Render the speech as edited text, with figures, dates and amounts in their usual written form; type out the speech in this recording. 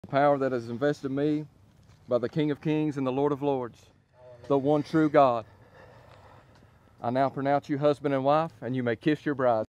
The power that is invested in me by the King of Kings and the Lord of Lords, the one true God. I now pronounce you husband and wife, and you may kiss your bride.